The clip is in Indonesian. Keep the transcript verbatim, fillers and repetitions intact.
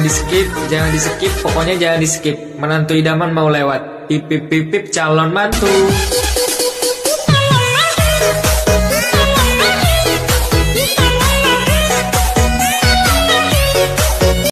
di skip, jangan di skip, pokoknya jangan di skip. Menantu idaman mau lewat. Pip pip pip pip calon mantu.